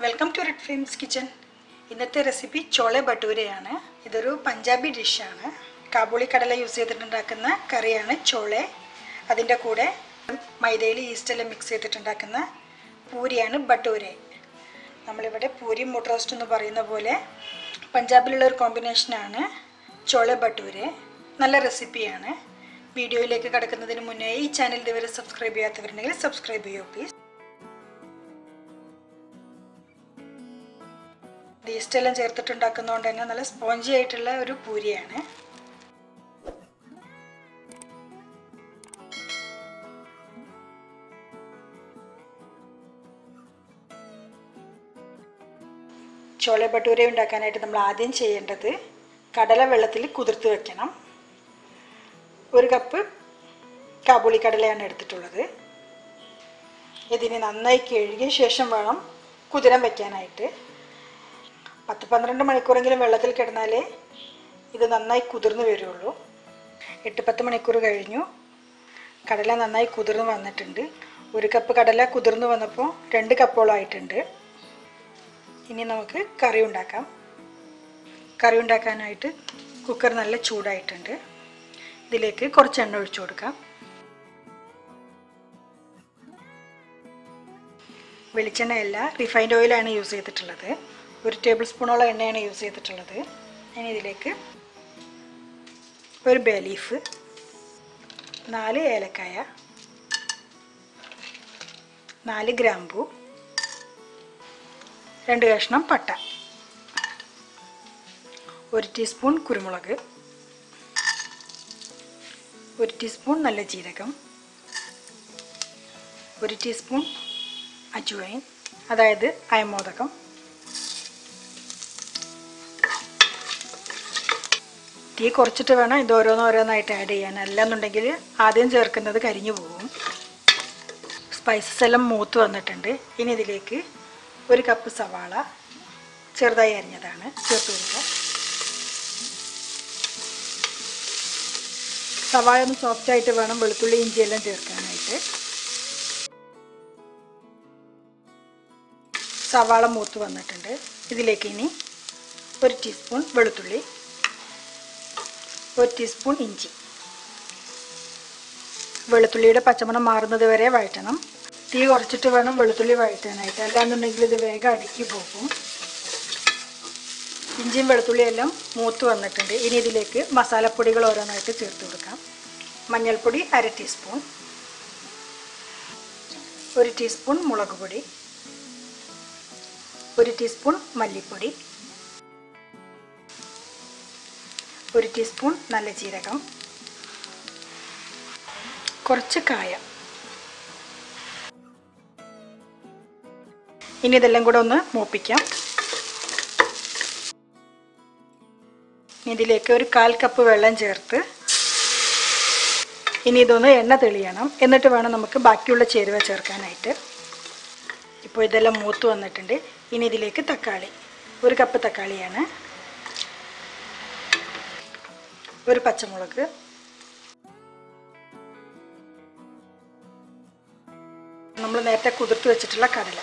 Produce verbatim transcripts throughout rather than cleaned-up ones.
Welcome to Red Flames Kitchen. ഇന്നത്തെ recipe chole ഭട്ടൂരയാണ്. ഇതൊരു പഞ്ചാബി ഡിഷാണ്. കാബൂളി കടല യൂസ് ചെയ്തിട്ടുണ്ടാക്കുന്ന കറിയാണ് ചോളെ. അതിൻ്റെ കൂടെ മൈദയിൽ ഈസ്റ്റെല്ലാം മിക്സ് ചെയ്തിട്ടുണ്ടാക്കുന്ന പൂരിയാണ് ഭട്ടൂരെ. നമ്മളിവിടെ പൂരി മുട്ട റോസ്റ്റ് എന്ന് പറയുന്ന പോലെ പഞ്ചാബിലുള്ള ഒരു കോമ്പിനേഷനാണ് ചോളെ ഭട്ടൂരെ. നല്ല റെസിപ്പിയാണ്. വീഡിയോയിലേക്ക് കടക്കുന്നതിന് മുന്നേ ഈ ചാനൽ ഇതുവരെ സബ്സ്ക്രൈബ് ചെയ്യാത്തവരുണ്ടെങ്കിൽ സബ്സ്ക്രൈബ് ചെയ്യൂ പ്ലീസ്. ഈസ്റ്റെല്ലാം ചേർത്തിട്ടുണ്ടാക്കുന്നതുകൊണ്ട് തന്നെ നല്ല സ്പോഞ്ചി ആയിട്ടുള്ള ഒരു പൂരിയാണ്. ചോളെ ഭട്ടൂര ഉണ്ടാക്കാനായിട്ട് നമ്മൾ ആദ്യം ചെയ്യേണ്ടത് കടല വെള്ളത്തിൽ കുതിർത്ത് വെക്കണം. ഒരു കപ്പ് കാബൂളി കടലയാണ് എടുത്തിട്ടുള്ളത്. ഇതിനെ നന്നായി കഴുകിയ ശേഷം വേണം കുതിരാൻ വെക്കാനായിട്ട്. പത്ത് പന്ത്രണ്ട് മണിക്കൂറെങ്കിലും വെള്ളത്തിൽ കിടന്നാലേ ഇത് നന്നായി കുതിർന്ന് വരുള്ളൂ. എട്ട് പത്ത് മണിക്കൂർ കഴിഞ്ഞു. കടല നന്നായി കുതിർന്ന് വന്നിട്ടുണ്ട്. ഒരു കപ്പ് കടല കുതിർന്ന് വന്നപ്പോൾ രണ്ട് കപ്പോളം ആയിട്ടുണ്ട്. ഇനി നമുക്ക് കറി ഉണ്ടാക്കാം. കറി ഉണ്ടാക്കാനായിട്ട് കുക്കർ നല്ല ചൂടായിട്ടുണ്ട്. ഇതിലേക്ക് കുറച്ച് എണ്ണ ഒഴിച്ചു കൊടുക്കാം. വെളിച്ചെണ്ണയല്ല, റിഫൈൻഡ് ഓയിലാണ് യൂസ് ചെയ്തിട്ടുള്ളത്. ഒരു ടേബിൾ സ്പൂണോളം എണ്ണയാണ് യൂസ് ചെയ്തിട്ടുള്ളത്. ഇനി ഇതിലേക്ക് ഒരു ബേ ലീഫ്, നാല് ഏലക്കായ, നാല് ഗ്രാമ്പൂ, രണ്ട് കഷ്ണം പട്ട, ഒരു ടീസ്പൂൺ കുരുമുളക്, ഒരു ടീസ്പൂൺ നല്ല ജീരകം, ഒരു ടീസ്പൂൺ അജ്വൈൻ അതായത് അയമോദകം, തീ കുറച്ചിട്ട് വേണം ഇത് ഓരോന്നോരോന്നായിട്ട് ആഡ് ചെയ്യാൻ. അല്ലാന്നുണ്ടെങ്കിൽ ആദ്യം ചേർക്കുന്നത് കരിഞ്ഞു പോകും. സ്പൈസസ് എല്ലാം മൂത്ത് വന്നിട്ടുണ്ട്. ഇനി ഇതിലേക്ക് ഒരു കപ്പ് സവാള ചെറുതായി അരിഞ്ഞതാണ് ചേർത്ത് കൊടുക്കുക. സവാള ഒന്ന് സോഫ്റ്റായിട്ട് വേണം വെളുത്തുള്ളി ഇഞ്ചിയെല്ലാം ചേർക്കാനായിട്ട്. സവാള മൂത്ത് വന്നിട്ടുണ്ട്. ഇതിലേക്ക് ഇനി ഒരു ടീസ്പൂൺ വെളുത്തുള്ളി, ഒരു ടീസ്പൂൺ ഇഞ്ചി. വെളുത്തുള്ളിയുടെ പച്ചമണം മാറുന്നത് വരെ വഴറ്റണം. തീ കുറച്ചിട്ട് വേണം വെളുത്തുള്ളി വഴറ്റാനായിട്ട്, അല്ലാന്നുണ്ടെങ്കിൽ ഇത് വേഗം അടുക്കി പോകും. ഇഞ്ചിയും വെളുത്തുള്ളിയെല്ലാം മൂത്ത് വന്നിട്ടുണ്ട്. ഇനി ഇതിലേക്ക് മസാലപ്പൊടികൾ ഓരോന്നായിട്ട് ചേർത്ത് കൊടുക്കാം. മഞ്ഞൾപ്പൊടി അര ടീസ്പൂൺ, ഒരു ടീസ്പൂൺ മുളക് പൊടി, ഒരു ടീസ്പൂൺ മല്ലിപ്പൊടി, ഒരു ടീസ്പൂൺ നല്ല ജീരകം, കുറച്ച് കായം. ഇനി ഇതെല്ലാം കൂടെ ഒന്ന് മൂപ്പിക്കാം. ഇതിലേക്ക് ഒരു കാൽ കപ്പ് വെള്ളം ചേർത്ത് ഇനി ഇതൊന്ന് എണ്ണ തെളിയണം. എന്നിട്ട് വേണം നമുക്ക് ബാക്കിയുള്ള ചേരുവ ചേർക്കാനായിട്ട്. ഇപ്പോൾ ഇതെല്ലാം മൂത്ത് വന്നിട്ടുണ്ട്. ഇനി ഇതിലേക്ക് തക്കാളി, ഒരു കപ്പ് തക്കാളിയാണ്, ഒരു പച്ചമുളക്, നമ്മൾ നേരത്തെ കുതിർത്ത് വെച്ചിട്ടുള്ള കടല.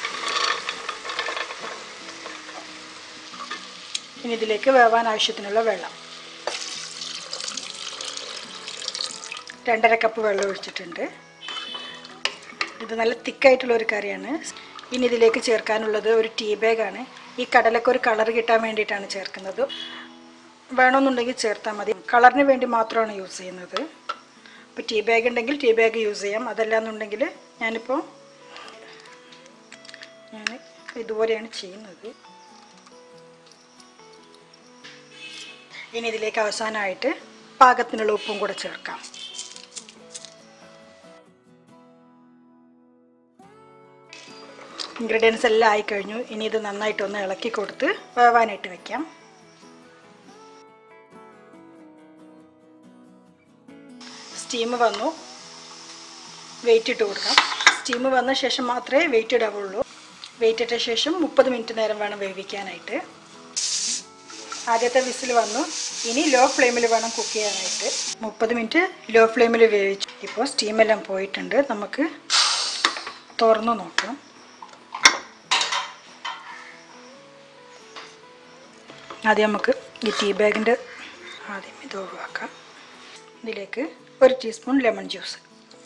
ഇനി ഇതിലേക്ക് വേവാൻ ആവശ്യത്തിനുള്ള വെള്ളം, രണ്ടര കപ്പ് വെള്ളം ഒഴിച്ചിട്ടുണ്ട്. ഇത് നല്ല തിക്കായിട്ടുള്ള ഒരു കറിയാണ്. ഇനി ഇതിലേക്ക് ചേർക്കാനുള്ളത് ഒരു ടീ ബാഗാണ്. ഈ കടലക്ക് ഒരു കളർ കിട്ടാൻ വേണ്ടിയിട്ടാണ് ചേർക്കുന്നത്. വേണമെന്നുണ്ടെങ്കിൽ ചേർത്താൽ മതി. കളറിന് വേണ്ടി മാത്രമാണ് യൂസ് ചെയ്യുന്നത്. ഇപ്പോൾ ടീ ബാഗ് ഉണ്ടെങ്കിൽ ടീ ബാഗ് യൂസ് ചെയ്യാം. അതല്ലാന്നുണ്ടെങ്കിൽ ഞാനിപ്പോൾ ഞാൻ ഇതുപോലെയാണ് ചെയ്യുന്നത്. ഇനി ഇതിലേക്ക് അവസാനമായിട്ട് പാകത്തിനുള്ള ഉപ്പും കൂടെ ചേർക്കാം. ഇൻഗ്രീഡിയൻസ് എല്ലാം ആയിക്കഴിഞ്ഞു. ഇനി ഇത് നന്നായിട്ടൊന്ന് ഇളക്കി കൊടുത്ത് വേവാനായിട്ട് വയ്ക്കാം. സ്റ്റീം വന്നു, വെയിറ്റ് ഇട്ട് കൊടുക്കാം. സ്റ്റീം വന്ന ശേഷം മാത്രമേ വെയിറ്റ് ഇടാവുള്ളൂ. വെയിറ്റ് ഇട്ട ശേഷം മുപ്പത് മിനിറ്റ് നേരം വേണം വേവിക്കാനായിട്ട്. ആദ്യത്തെ വിസിൽ വന്നു. ഇനി ലോ ഫ്ലെയിമിൽ വേണം കുക്ക് ചെയ്യാനായിട്ട്. മുപ്പത് മിനിറ്റ് ലോ ഫ്ലെയിമിൽ വേവിച്ചു. ഇപ്പോൾ സ്റ്റീമെല്ലാം പോയിട്ടുണ്ട്. നമുക്ക് തുറന്നു നോക്കാം. ആദ്യം നമുക്ക് ഈ ടീ ബാഗിൻ്റെ ആദ്യം ഇത് ഒഴിവാക്കാം. ഇതിലേക്ക് ഒരു ടീസ്പൂൺ ലെമൺ ജ്യൂസ്,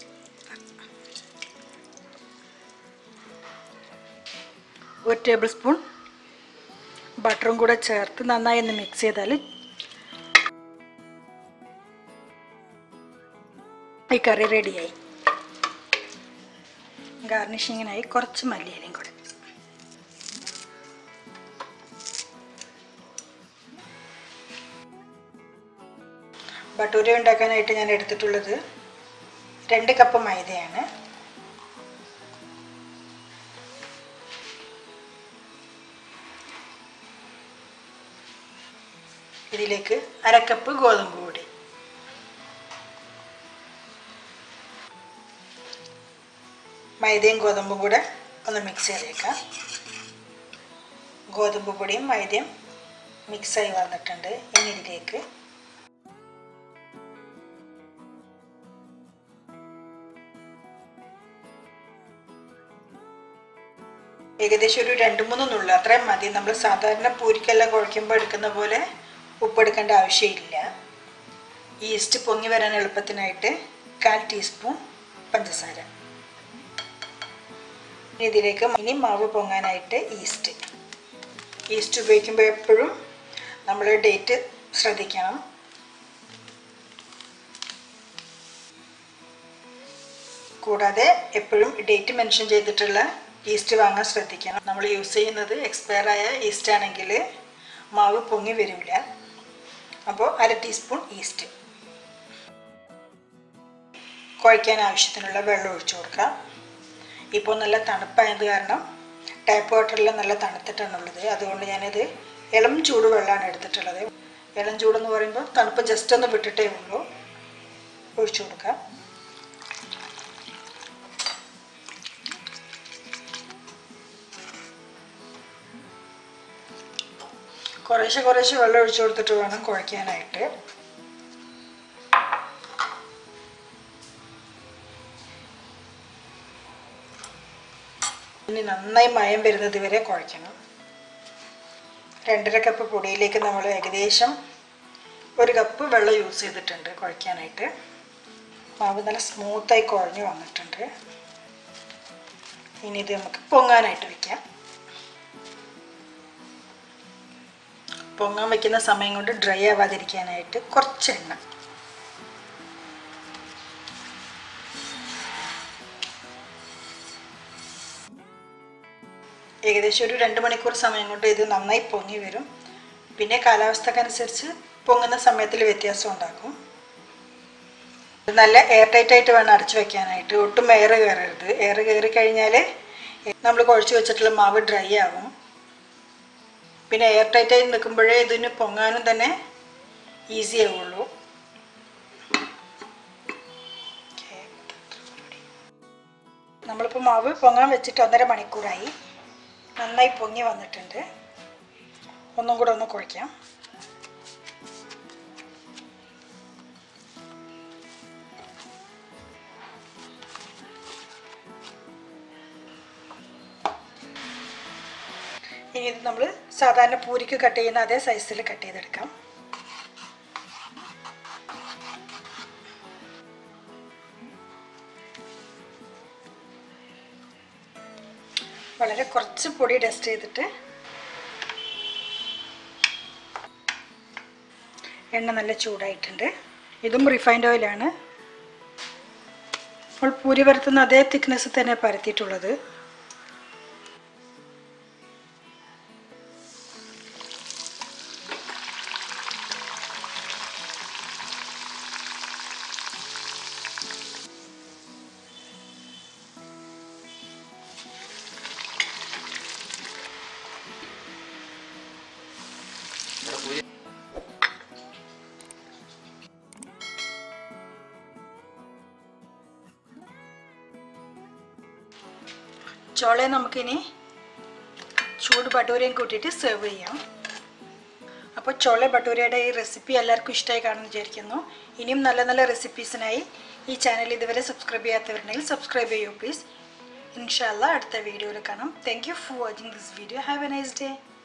ഒരു ടേബിൾ സ്പൂൺ ബട്ടറും കൂടെ ചേർത്ത് നന്നായി ഒന്ന് മിക്സ് ചെയ്താൽ ഈ കറി റെഡിയായി. ഗാർണിഷിങ്ങിനായി കുറച്ച് മല്ലിയിലയും കൂടെ. ഭട്ടൂര ഉണ്ടാക്കാനായിട്ട് ഞാൻ എടുത്തിട്ടുള്ളത് രണ്ട് കപ്പ് മൈദയാണ്. ഇതിലേക്ക് അര കപ്പ് ഗോതമ്പ് പൊടി, മൈദയും ഗോതമ്പും കൂടെ ഒന്ന് മിക്സ് ചെയ്തേക്കാം. ഗോതമ്പ് പൊടിയും മൈദയും മിക്സായി വന്നിട്ടുണ്ട്. ഇനി ഇതിലേക്ക് ഏകദേശം ഒരു രണ്ട് മൂന്ന് നുള്ളു അത്രയും മതി. നമ്മൾ സാധാരണ പൂരിക്കെല്ലാം കുഴയ്ക്കുമ്പോൾ എടുക്കുന്ന പോലെ ഉപ്പെടുക്കേണ്ട ആവശ്യമില്ല. ഈസ്റ്റ് പൊങ്ങി വരാൻ എളുപ്പത്തിനായിട്ട് കാൽ ടീസ്പൂൺ പഞ്ചസാര. ഇതിലേക്ക് ഇനി മാവ് പൊങ്ങാനായിട്ട് ഈസ്റ്റ് ഈസ്റ്റ് ഉപയോഗിക്കുമ്പോൾ എപ്പോഴും നമ്മൾ ഡേറ്റ് ശ്രദ്ധിക്കണം. കൂടാതെ എപ്പോഴും ഡേറ്റ് മെൻഷൻ ചെയ്തിട്ടുള്ള ഈസ്റ്റ് വാങ്ങാൻ ശ്രദ്ധിക്കണം. നമ്മൾ യൂസ് ചെയ്യുന്നത് എക്സ്പയർ ആയ ഈസ്റ്റ് ആണെങ്കിൽ മാവ് പൊങ്ങി വരില്ല. അപ്പോൾ അര ടീസ്പൂൺ ഈസ്റ്റ്. കുഴയ്ക്കാൻ ആവശ്യത്തിനുള്ള വെള്ളം ഒഴിച്ചു കൊടുക്കാം. ഇപ്പോൾ നല്ല തണുപ്പായത് കാരണം ടാപ്പ് വാട്ടറിൽ നല്ല തണുത്തിട്ടാണുള്ളത്. അതുകൊണ്ട് ഞാനിത് ഇളം ചൂട് വെള്ളമാണ് എടുത്തിട്ടുള്ളത്. ഇളം ചൂടെന്ന് പറയുമ്പോൾ തണുപ്പ് ജസ്റ്റ് ഒന്ന് വിട്ടിട്ടേ ഉള്ളൂ. ഒഴിച്ചു കൊടുക്കാം. കുറേശ്ശെ കുറേശ്ശെ വെള്ളം ഒഴിച്ചു കൊടുത്തിട്ട് വേണം കുഴയ്ക്കാനായിട്ട്. ഇനി നന്നായി മയം വരുന്നത് വരെ കുഴയ്ക്കണം. രണ്ടര കപ്പ് പൊടിയിലേക്ക് നമ്മൾ ഏകദേശം ഒരു കപ്പ് വെള്ളം യൂസ് ചെയ്തിട്ടുണ്ട് കുഴയ്ക്കാനായിട്ട്. മാവ് നല്ല സ്മൂത്തായി കുഴഞ്ഞു വന്നിട്ടുണ്ട്. ഇനി ഇത് നമുക്ക് പൊങ്ങാനായിട്ട് വയ്ക്കാം. പൊങ്ങാൻ വയ്ക്കുന്ന സമയം കൊണ്ട് ഡ്രൈ ആവാതിരിക്കാനായിട്ട് കുറച്ച് എണ്ണ, ഏകദേശം ഒരു രണ്ട് മണിക്കൂർ സമയം കൊണ്ട് ഇത് നന്നായി പൊങ്ങി വരും. പിന്നെ കാലാവസ്ഥക്കനുസരിച്ച് പൊങ്ങുന്ന സമയത്തിൽ വ്യത്യാസം ഉണ്ടാക്കും. നല്ല എയർ ടൈറ്റ് ആയിട്ട് വേണം അടച്ചു വയ്ക്കാനായിട്ട്. ഒട്ടും എയർ കയറരുത്. എയർ കയറി കഴിഞ്ഞാൽ നമ്മൾ കുഴച്ച് വെച്ചിട്ടുള്ള മാവ് ഡ്രൈ ആകും. പിന്നെ എയർ ടൈറ്റായി നിൽക്കുമ്പോഴേ ഇതിന് പൊങ്ങാനും തന്നെ ഈസി ആവുള്ളൂ. നമ്മളിപ്പോൾ മാവ് പൊങ്ങാൻ വെച്ചിട്ട് ഒന്നര മണിക്കൂറായി. നന്നായി പൊങ്ങി വന്നിട്ടുണ്ട്. ഒന്നും കൂടെ ഒന്ന് കുഴയ്ക്കാം. ഇനി ഇത് നമ്മൾ സാധാരണ പൂരിക്ക് കട്ട് ചെയ്യുന്ന അതേ സൈസിൽ കട്ട് ചെയ്തെടുക്കാം. വളരെ കുറച്ച് പൊടി ഡസ്റ്റ് ചെയ്തിട്ട് എണ്ണ നല്ല ചൂടായിട്ടുണ്ട്. ഇതും റിഫൈൻഡ് ഓയിലാണ്. നമ്മൾ പൂരി പരത്തുന്ന അതേ തിക്നെസ് തന്നെ പരത്തിയിട്ടുള്ളത്. ചോളയെ നമുക്കിനി ചൂട് ഭട്ടൂരയും കൂട്ടിയിട്ട് സെർവ് ചെയ്യാം. അപ്പോൾ ചോള ഭട്ടൂരയുടെ ഈ റെസിപ്പി എല്ലാവർക്കും ഇഷ്ടമായി കാണുമെന്ന് വിചാരിക്കുന്നു. ഇനിയും നല്ല നല്ല റെസിപ്പീസിനായി ഈ ചാനൽ ഇതുവരെ സബ്സ്ക്രൈബ് ചെയ്യാത്തവരുണ്ടെങ്കിൽ സബ്സ്ക്രൈബ് ചെയ്യൂ പ്ലീസ്. ഇൻഷാ അല്ലാഹ് അടുത്ത വീഡിയോയിൽ കാണാം. Thank you for watching this video. Have a nice day.